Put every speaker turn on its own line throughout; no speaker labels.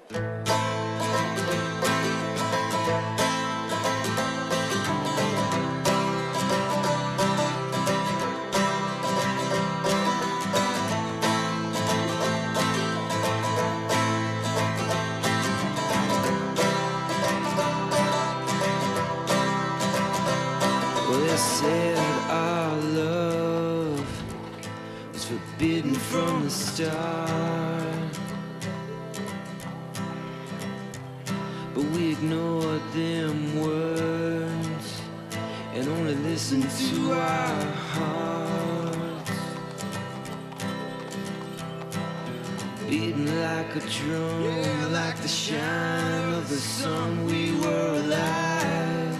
Well, they said our love was forbidden from the start, but we ignored them words and only listened to our hearts. Beating like a drum, yeah, like the shine of the sun, we were alive.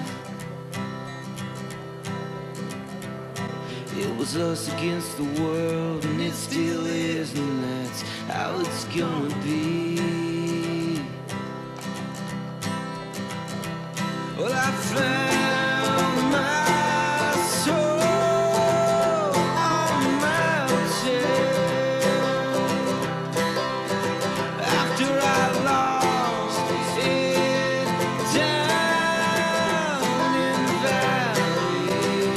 It was us against the world, and it still is, and that's how it's gonna be. Well, I found my soul on the mountain after I lost it down in the valley.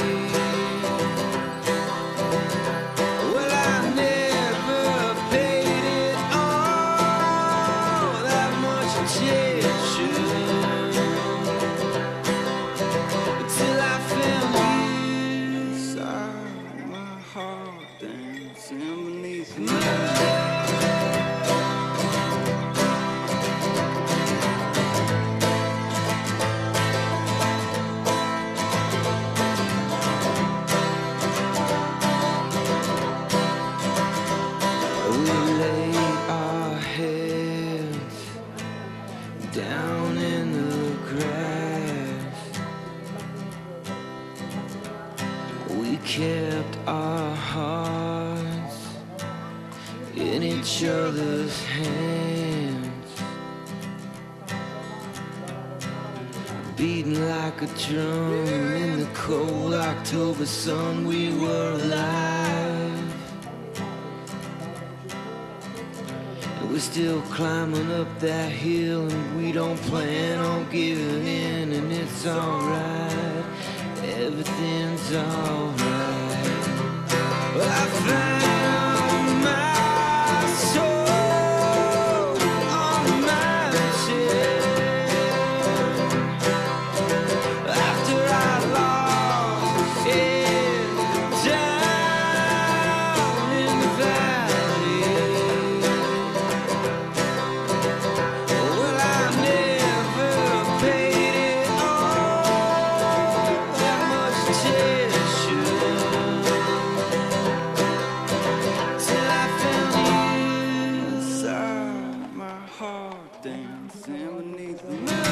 Well, I never paid it all that much attention till I found you inside my heart, dancing beneath me. We lay our heads down in the grass. We kept our hearts in each other's hands, beating like a drum in the cold October sun. We were alive. We're still climbing up that hill, and we don't plan on giving in, and it's alright, everything's alright. Well, I found my soul on the mountain after I lost it down in the valley. Well, I never paid it all that much attention till I found you inside my heart, dancing beneath the moon.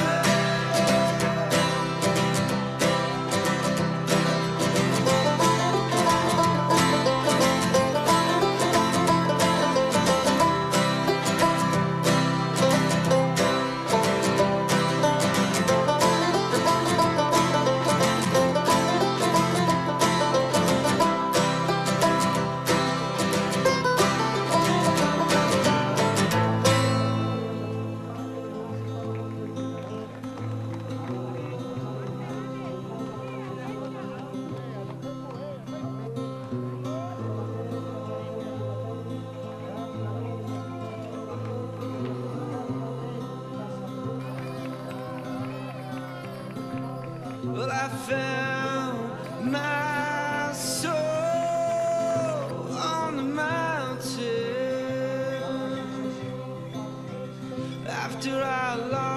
Well, I found my soul on the mountain after I lost